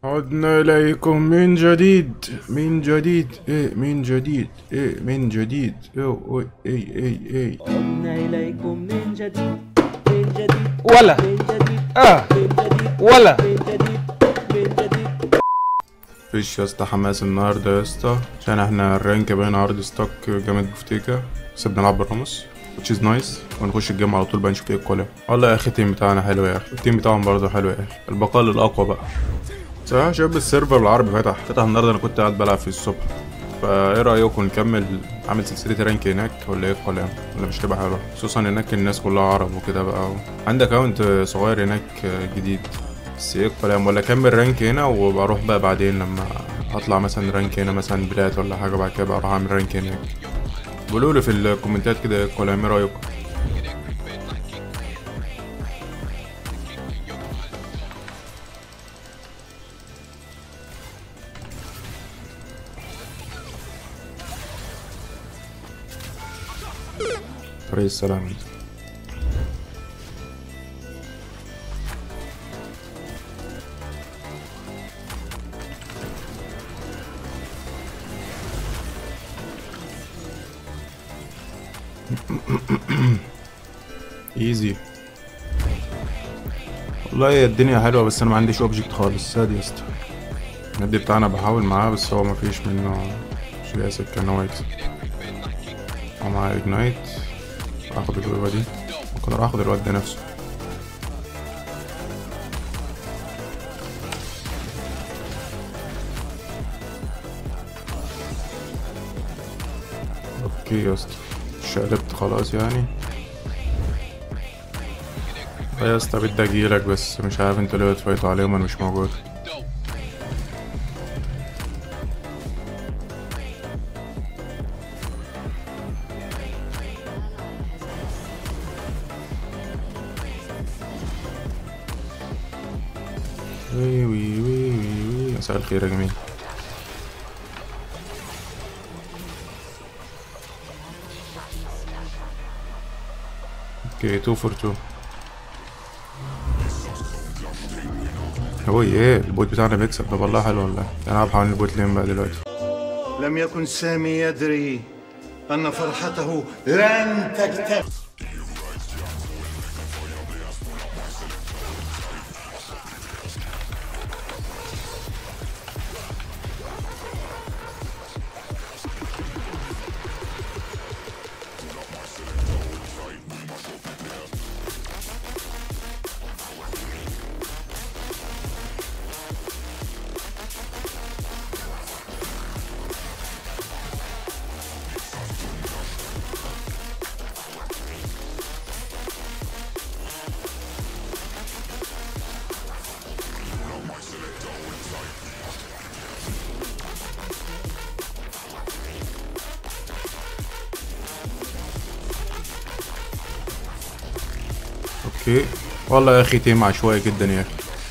عدنا إليكم من جديد من جديد أو إي عدنا إليكم من جديد من جديد ولا من جديد اه من جديد ولا من جديد من جديد. فيش يا اسطى حماس النهاردة يا اسطى، عشان احنا الرانك باين عرض ستوك جامد بفتيكا، بس بنلعب بالراموس which is nice، ونخش الجيم على طول بقى نشوف ايه الكولا. والله يا اخي التيم بتاعنا حلو يا اخي، التيم بتاعهم برضه حلو يا اخي، البقاء للأقوى بقى. صراحة شباب السيرفر العربي فتح النهاردة، انا كنت قاعد بلعب فيه الصبح، فايه رأيكم نكمل عامل سلسلة رانك هناك ولا ايه الكلام؟ ولا مش تبقى حلوة؟ خصوصا هناك الناس كلها عرب وكده بقى، عندك اكونت صغير هناك جديد، بس ايه الكلام؟ ولا اكمل رانك هنا وبروح بقى بعدين لما اطلع مثلا رانك هنا مثلا بلاد ولا حاجة، بعد كده بقى اروح اعمل رانك هناك. قولولي في الكومنتات كده ايه الكلام، ايه رأيكم؟ طريق السلام. ايزي. والله هي الدنيا حلوة، بس انا ما عنديش اوبجكت خالص، ساد يا اسطى. النادي بتاعنا بحاول معاه، بس هو مفيش منه، مش لاقي سكة ان هو يكسب. هو معاه اجنايت، اخد الويبة دي، ممكن اروح اخد الواد ده نفسه. اوكي يا اسطى، شقلبت خلاص يعني. يا اسطى بدي اجيلك، بس مش عارف انتوا ليه بتفايتوا عليهم وانا مش موجود. وي وي وي وي وي، مساء الخير يا جميل. اوكي 2 فور 2. هو ايه البوت بتاعنا بيكسب؟ طب والله حلو والله. انا هلعب حوالين البوت لين بقى دلوقتي. لم يكن سامي يدري أن فرحته لن تكتمل. اوكي والله يا اخي تيم عشوائي جدا يا اخي.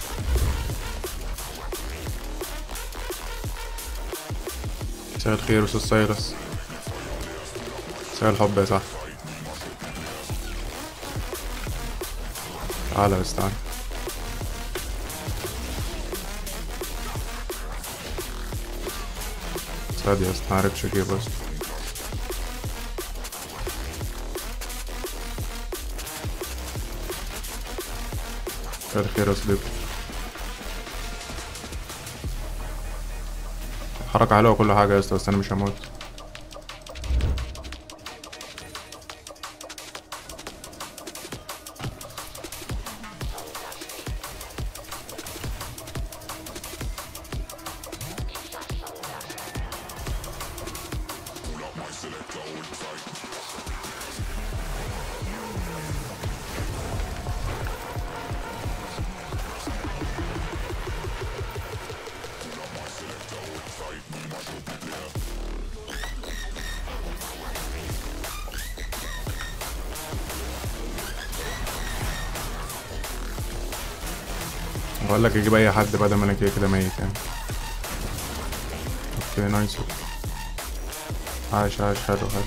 مساء الخير استاذ سايرس، مساء الحب يا صاحبي. تعالى بس تعالى. سعد يا اسطى، معرفتش اجيب بس. مساء الخير يا صديقي. حركة حلوة وكل حاجة يا اسطى، بس انا مش هموت. بقول لك اجيب اي حد بدل ما انا كده كده ميت يعني. اوكي نايس. عاش حلو حلو.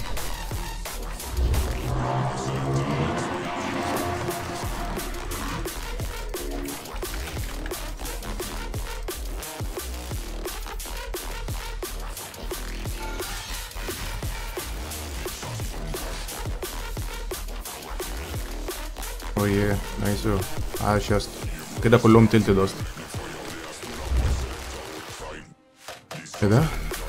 اوه نايس. عاش يا اسطى، كده كلهم تلتد اصلا. ايه ده؟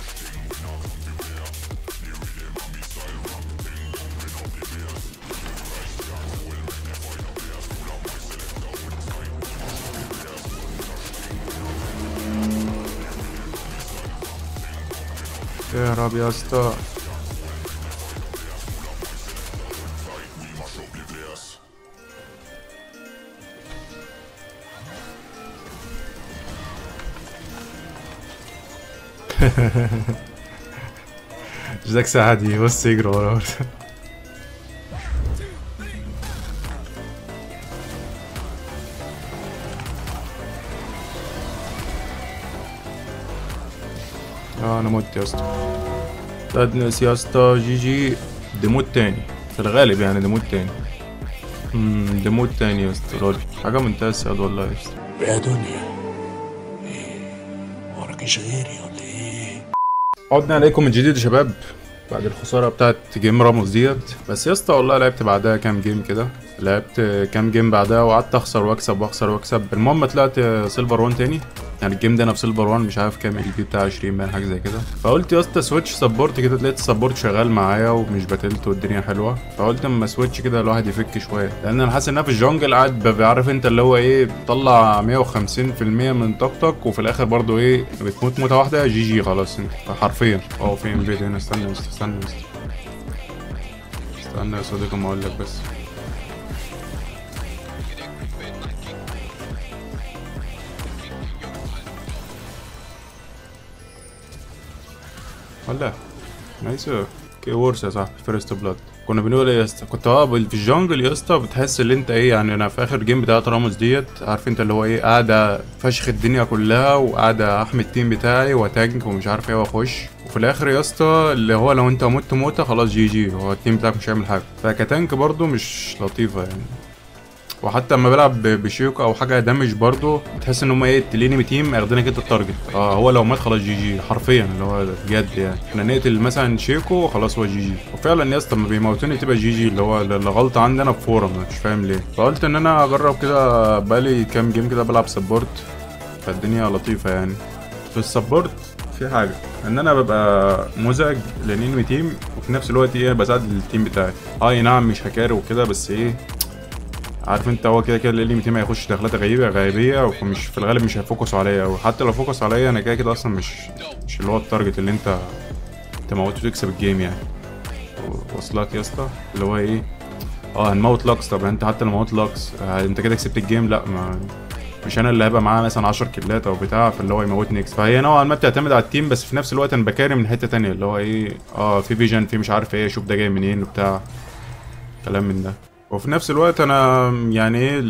يا رب يا اسطى. جاكس عادي بص يجري ورا. انا مت يا اسطى. تادنس يا اسطى. جي جي. ديموت تاني في الغالب يعني، ديموت تاني. ديموت تاني يا اسطى. راجل حاجة منتهى السعادة والله يا اسطى. يا دنيا ايه وراكيش غيري ولا ايه؟ عدنا عليكم من جديد يا شباب بعد الخسارة بتاعت جيم راموس ديت. بس يا اسطى والله لعبت بعدها كام جيم كده، لعبت كام جيم بعدها وقعدت اخسر واكسب واخسر واكسب. المهم طلعت سيلفر 1 تاني، يعني الجيم ده انا في سيلفر 1 مش عارف كام ال بي بتاع 20 باين حاجه زي كده. فقلت يا اسطى سويتش سبورت كده، لقيت السبورت شغال معايا ومش بتلت والدنيا حلوه. فقلت اما سويتش كده الواحد يفك شويه، لان انا حاسس ان انا في الجونجل قاعد بيعرف انت اللي هو ايه، بتطلع 150% من طاقتك وفي الاخر برضو ايه بتموت موته واحده. جي جي خلاص انت حرفيا. فين بيت هنا؟ استنى استنى يا صديقي ما اقول لك بس. ولا نايس. كي وورس يا صاحبي. فيرست بلاد كنا بنقول ايه يا اسطى؟ كنت في الجونجل يا اسطى بتحس ان انت ايه يعني. انا في اخر جيم بتاعت راموس ديت عارف انت اللي هو ايه، قاعده فشخ الدنيا كلها وقاعده احمي التيم بتاعي وتانك ومش عارف ايه واخش، وفي الاخر يا اسطى اللي هو لو انت مت موته خلاص جي جي، هو التيم بتاعك مش هيعمل حاجه. فكتانك برضو مش لطيفه يعني. وحتى لما بلعب بشيوكو او حاجه دامج برضه بتحس ان هم ايه التليني تيم اخدينك انت التارجت. هو لو مات خلاص جي جي حرفيا، اللي هو بجد يعني. احنا نقتل مثلا شيكو خلاص هو جي جي. وفعلا يا اسطى لما بيموتوني تبقى جي جي، اللي هو الغلطه عندي انا بفورم مش فاهم ليه. فقلت ان انا اجرب كده، بقالي كام جيم كده بلعب سبورت فالدنيا لطيفه يعني. في السبورت في حاجه ان انا ببقى مزعج للانمي تيم وفي نفس الوقت ايه بساعد التيم بتاعي. اي نعم مش هكاري وكده بس ايه عارف انت، هو كده كده اللي تيم هيخش دخلات غيبيه ومش في الغالب مش هيفوكس عليا، وحتى لو فوكس عليا انا كده كده اصلا مش اللي هو التارجت اللي انت تموته تكسب الجيم يعني. وصلك يا اسطى اللي هو ايه، هنموت لاكس. طب انت حتى لو موت لاكس انت كده كسبت الجيم؟ لا، ما مش انا اللي هيبقى معاه مثلا 10 كيلات او بتاع فاللي هو يموتني نكس. فهي نوعا ما بتعتمد على التيم، بس في نفس الوقت انا بكاري من حته تانية اللي هو ايه، في فيجن، في مش عارف ايه، شوف ده جاي منين وبتاع كلام من ده. وفي نفس الوقت انا يعني ايه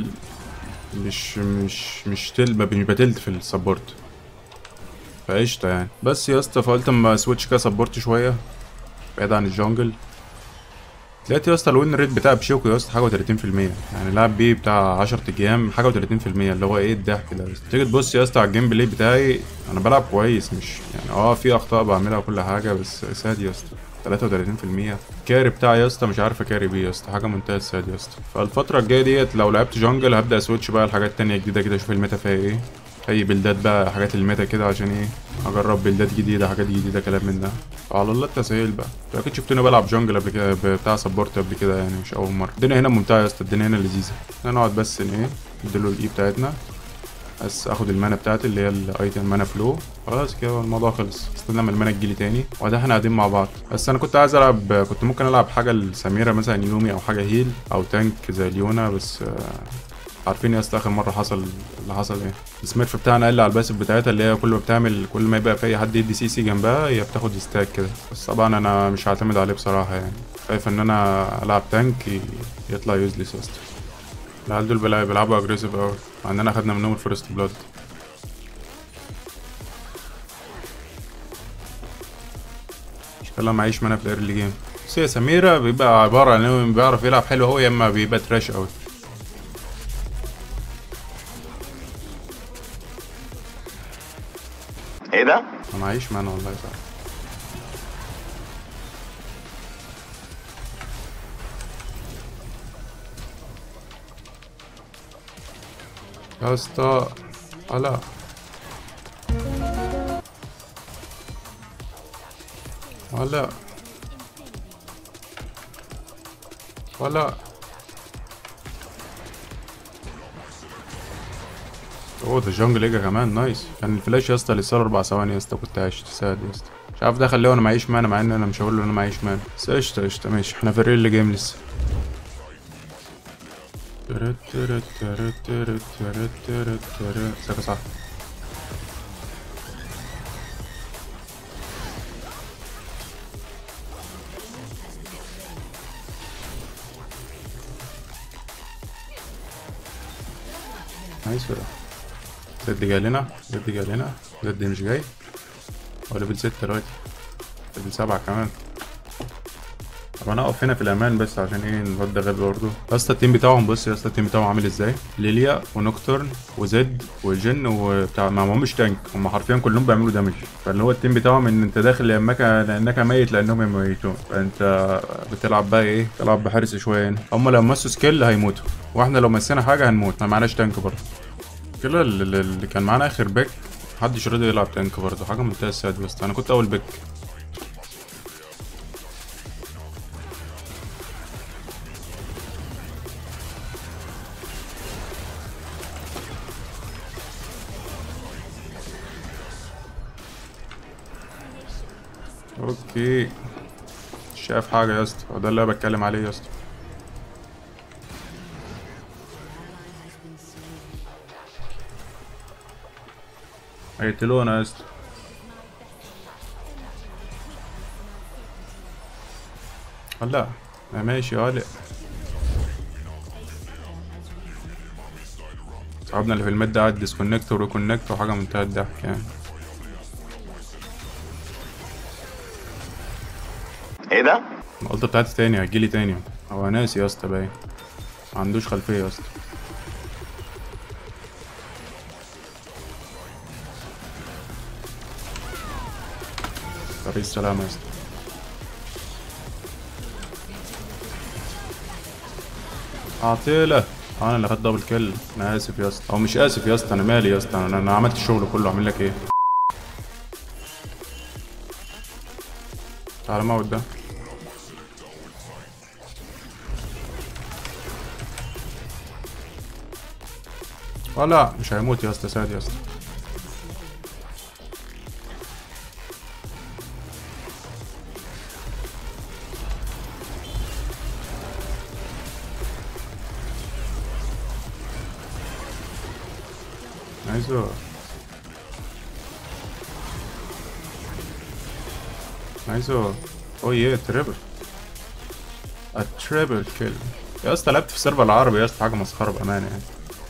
مش بتلت في السبورت فقشطه يعني. بس يا اسطى فقلت اما سويتش كده سبورت شويه بعيد عن الجونجل، لقيت يا اسطى الوين ريت بتاع بشيوكو يا اسطى حاجه و30%، يعني لعب بيه بتاع 10 ايام حاجه و30%، اللي هو ايه الضحك ده. تيجي تبص يا اسطى على الجيم بلاي بتاعي انا بلعب كويس، مش يعني في اخطاء بعملها وكل حاجه بس ساد يا اسطى 33%. الكاري بتاعي يا اسطى مش عارف اكاري بيه يا اسطى، حاجه منتهى الساد يا اسطى. فالفتره الجايه ديت لو لعبت جونجل هبدا سويتش بقى لحاجات تانية جديده كده، اشوف الميتا فيها ايه، اي بلدات بقى، حاجات الميتا كده عشان ايه اجرب بلدات جديده، حاجات جديده كلام من ده. على الله التسهيل بقى. اكيد شفتوني بلعب جونجل قبل كده بتاع سبورت قبل كده يعني، مش اول مره. الدنيا هنا ممتعه يا اسطى، الدنيا هنا لذيذه. نقعد بس ايه نديله الاي بتاعتنا، بس اخد المانا بتاعتي اللي هي الايتم مانا فلو، خلاص كده الموضوع خلص. استنى لما المانا تجيلي تاني وده احنا قاعدين مع بعض. بس انا كنت عايز العب، كنت ممكن العب حاجه لسميره مثلا يومي او حاجه هيل او تانك زي ليونا، بس عارفين يا اسطى اخر مره حصل اللي حصل ايه، السميرف بتاعنا قال على الباسف بتاعتها اللي هي كل ما بتعمل، كل ما يبقى في اي حد يدي سي جنبها هي بتاخد ستاك كده. بس طبعا انا مش هعتمد عليه بصراحه يعني، خايف ان انا العب تانك يطلع يوزلس يا اسطى. العيال دول بيلعبوا اجريسيف قوي مع اننا خدنا منهم الفيرست بلاد. شكلها معيش مانا في الايرلي جيم. بس هي سميره بيبقى عباره عن انه بيعرف يلعب حلو هو، يا اما بيبقى تراش قوي. ايه ده؟ انا معيش مانا والله صح. يا اسطى لا ولا ولا اوه ده جونجل اجا كمان نايس. كان الفلاش يا اسطى لسه 4 ثواني يا اسطى كنت عايش تساعد يا اسطى. مش عارف دخل ليه وانا معيش مانا مع ان انا مش هقول له انا معيش مانا بس قشطه قشطه ماشي. احنا في الريل جيم لسه. ساكا صح. نايس ولا زد جاي لنا. زد جاي لنا. زد مش جاي. هو ليفل 6 دلوقتي. ليفل 7 كمان. طب انا اقف هنا في الامان بس عشان ايه الواد ده غبي برضه. يا اسطى التيم بتاعهم بص يا اسطى التيم بتاعهم عامل ازاي. ليليا ونوكتورن وزد وجن وبتاع ما همش تانك. هم حرفيا كلهم بيعملوا دامج. فاللي هو التيم بتاعهم ان انت داخل لانك ميت لانهم يميتون. فانت بتلعب بقى ايه تلعب بحرص شويه هنا. هم لو مسوا سكيل هيموتوا واحنا لو مسينا حاجه هنموت. ما معناش تانك برضه. كده اللي كان معانا اخر بيك محدش راضي يلعب تانك برضه. حاجه منتهى السعد بس انا كنت اول بيك. اوكي مش شايف حاجه يا اسطى. وده اللي انا بتكلم عليه يا اسطى. هيقتلونا يا اسطى. لا ماشي قالق. صاحبنا اللي في الميد ده قاعد ديسكونكت وريكونكت وحاجه منتهى الضحك يعني. ايه ده؟ الغلطه بتاعتي تاني هتجيلي تاني. هو ناسي يا اسطى باين. ما عندوش خلفيه يا اسطى. طريق السلامه يا اسطى. عطيله. انا اللي خدت دبل كيل. انا اسف يا اسطى او مش اسف يا اسطى. انا مالي يا اسطى. انا عملت الشغل كله. اعمل لك ايه؟ تعالى موت ده. لا مش هيموت يا اسطى. ساد يا اسطى. نايسو نايسو. اوه يه تريبل. التريبل كيل يا اسطى. لعبت في السيرفر العربي يا اسطى. حاجه مسخره بامانه يعني.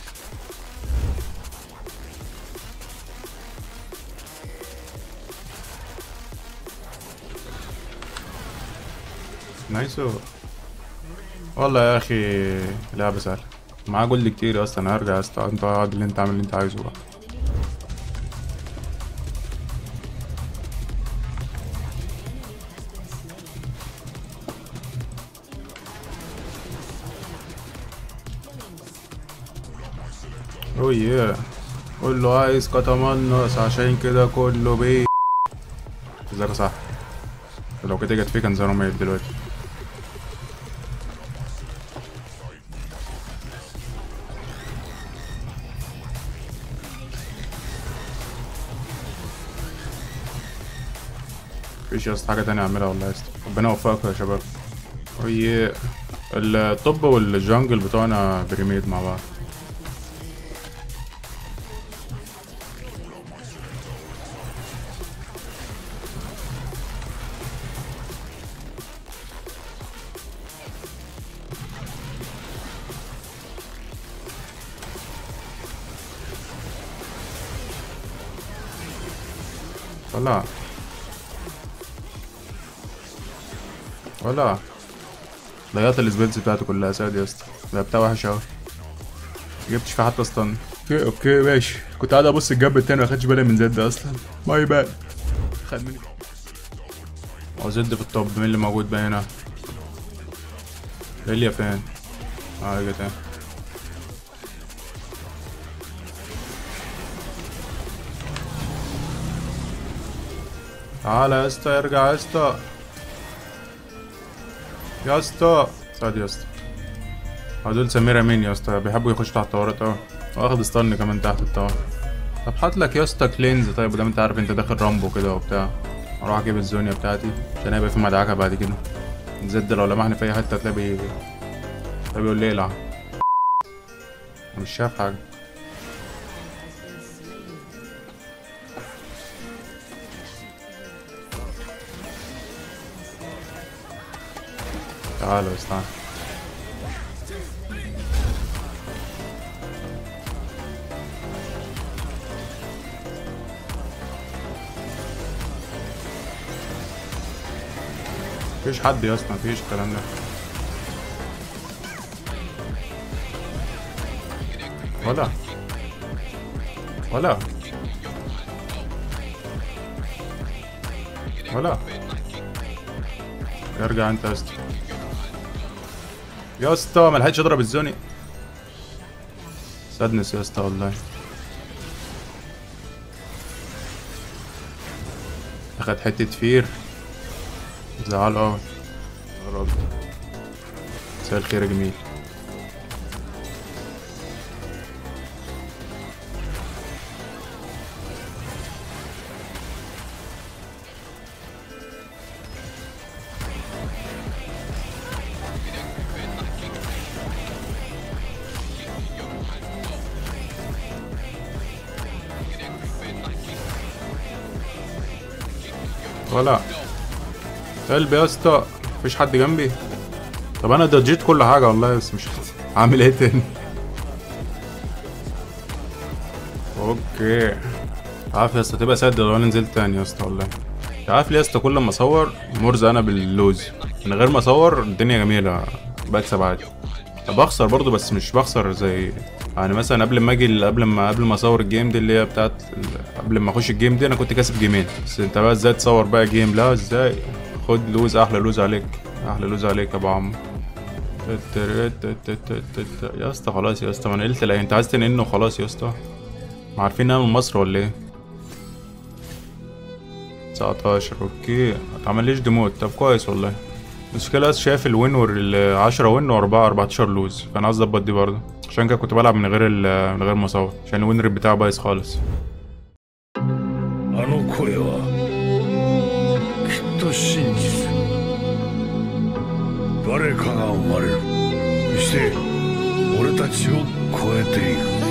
نايسو والله يا اخي. لعبه سهله. معاه جولد كتير يا اسطى. انا هرجع يا اسطى. انت اقعد اللي انت عامل اللي انت عايزه بقى. اوه يه. كله عايز كتمنص عشان كده كله بيه. ازيك صح. لو كده جت فيه كان زمانه ميت دلوقتي. مفيش يا اسطى حاجة تانية اعملها والله يا اسطى. ربنا يوفقكم يا شباب. اوه الطب والجنجل بتوعنا بريميد مع بعض. ولا ضيعت السبيلز بتاعته كلها. ساد يا اسطى. لعبتها وحش اوي. مجبتش فيها حتى استن. اوكي ماشي. كنت قاعد ابص الجنب التاني مخدتش بالي من زد اصلا. ماي باد. خد مني. هو زد في الطب. مين اللي موجود بقى هنا؟ ليليا فين؟ جت اهي. تعالى يا اسطى ارجع يا اسطى. يا اسطى سعد يا اسطى. دول سميرة مين يا اسطى؟ بيحبوا يخشوا تحت الطورات اهو. واخد استن كمان تحت الطور. طب هاتلك يا اسطى كلينز طيب مادام انت عارف انت داخل رامبو كده وبتاع. اروح اجيب الزونيا بتاعتي عشان هيبقى في مدعكة بعد كده. زد لو لمحني في اي حتة هتلاقي بيقول لي العب. مش شايف حاجة. تعالوا استنى. مفيش حد يا اسطى مفيش الكلام ده. ولا ارجع انت يا اسطى. يا اسطى ملحقتش اضرب الزوني. سادنس يا اسطى والله. اخد حتة فير زعل اوي يا راجل. مساء الخير يا جميل. ولا قلب يا اسطى مفيش حد جنبي. طب انا دجيت كل حاجه والله بس مش عامل ايه تاني. اوكي عارف يا اسطى تبقى سد لو انا نزلت تاني يا اسطى والله. عارف ليه يا اسطى كل ما اصور مرزق انا باللوز من غير ما اصور الدنيا جميله بكسب عادي. بخسر برضو بس مش بخسر زي يعني مثلا قبل ما اصور الجيم دي اللي هي بتاعت قبل ما اخش الجيم دي انا كنت كاسب جيمين. بس انت بقى ازاي تصور بقى جيم؟ لا ازاي خد لوز. احلى لوز عليك احلى لوز عليك يا ابو عم. يا اسطى خلاص يا اسطى ما انا قلت لا انت عايز تنقلني وخلاص يا اسطى. ما عارفين انا من مصر ولا ايه؟ 19 اوكي ما اتعمليش ديموت. طب كويس والله. المشكلة شايف الوين 10 وين و4 14 لوز فانا عايز اظبط دي برضه عشان كده كنت بلعب من غير مصور عشان الوين ريت بتاعه بايظ خالص. あの声はきっと真実。誰かが生まれる。そして俺たちを超えていく。